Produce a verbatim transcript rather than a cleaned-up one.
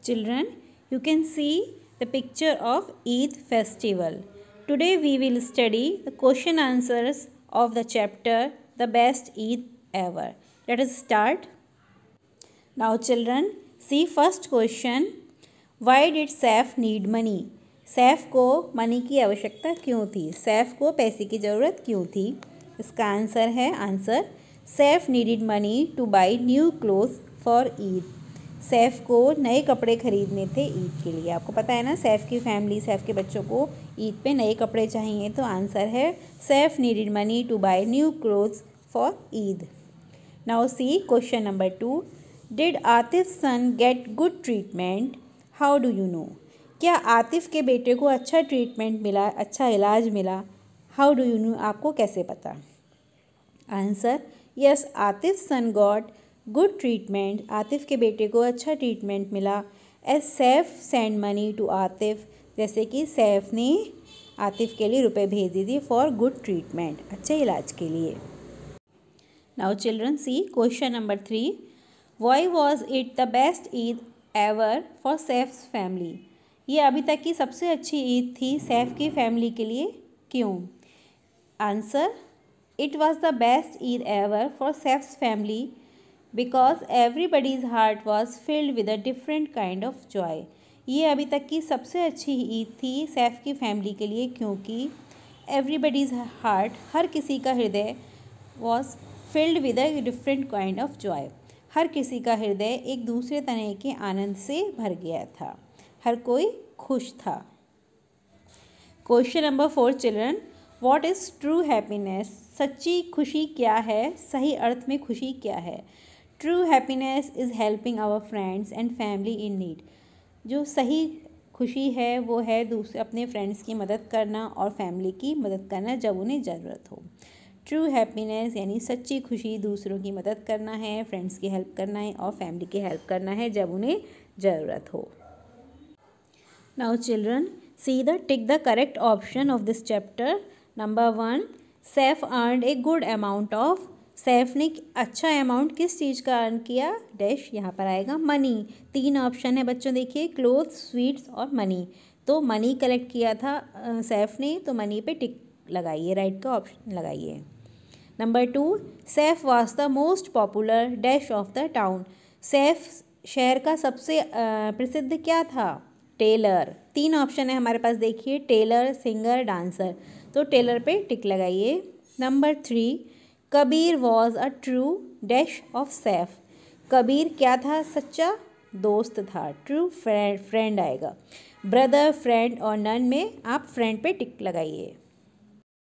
Children, you can see the picture of Eid festival. Today we will study the question answers of the chapter The Best Eid Ever. Let us start. Now children, see first question. Why did Saif need money? Saif को money की आवश्यकता क्यों थी? सैफ को पैसे की ज़रूरत क्यों थी? इसका आंसर है answer Saif needed money to buy new clothes for Eid. Saif को नए कपड़े खरीदने थे ईद के लिए. आपको पता है ना, सैफ की फैमिली, सैफ के बच्चों को ईद पे नए कपड़े चाहिए, तो आंसर है Saif needed money to buy new clothes for Eid. Now see question number two. Did Atif son get good treatment? How do you know? क्या आतिफ के बेटे को अच्छा ट्रीटमेंट मिला, अच्छा इलाज मिला? How do you know? आपको कैसे पता? Answer yes, Atif son got good treatment. Atif के बेटे को अच्छा ट्रीटमेंट मिला. As Saif send money to Atif, जैसे कि सैफ ने आतिफ के लिए रुपए भेज दी थी फॉर गुड ट्रीटमेंट, अच्छे इलाज के लिए. Now children see question number three. Why was it the best Eid ever for Saif's family? ये अभी तक की सबसे अच्छी ईद थी सैफ की फैमिली के लिए, क्यों? Answer it was the best Eid ever for Saif's family because everybody's heart was filled with a different kind of joy. ये अभी तक की सबसे अच्छी ईद थी सैफ की फैमिली के लिए, क्योंकि एवरीबडीज़ हार्ट, हर किसी का हृदय, was filled with a different kind of joy. हर किसी का हृदय एक दूसरे तरह के आनंद से भर गया था, हर कोई खुश था. Question number four children. What is true happiness? सच्ची खुशी क्या है? सही अर्थ में खुशी क्या है? True happiness is helping our friends and family in need. जो सही खुशी है वो है दूसरे अपने फ्रेंड्स की मदद करना और फैमिली की मदद करना जब उन्हें ज़रूरत हो. ट्रू हैप्पीनेस यानी सच्ची खुशी दूसरों की मदद करना है, फ्रेंड्स की हेल्प करना है और फैमिली की हेल्प करना है जब उन्हें ज़रूरत हो. Now children, see the tick the correct option of this chapter. Number one, Saif earned a good amount of. Saif ने अच्छा अमाउंट किस चीज़ का अर्न किया? डैश यहाँ पर आएगा मनी. तीन ऑप्शन है बच्चों, देखिए क्लोथ्स, स्वीट्स और मनी. तो मनी कलेक्ट किया था सैफ ने, तो मनी पे टिक लगाइए, राइट का ऑप्शन लगाइए. Number two, Saif was the most popular dash of the town. Saif शहर का सबसे प्रसिद्ध क्या था? टेलर. तीन ऑप्शन है हमारे पास, देखिए टेलर, सिंगर, डांसर. तो टेलर पे टिक लगाइए. Number three, Kabir was a true dash of Saif. Kabir क्या था? सच्चा दोस्त था, ट्रू फ्रेंड फ्रेंड आएगा. ब्रदर, फ्रेंड और नन में आप फ्रेंड पे टिक लगाइए.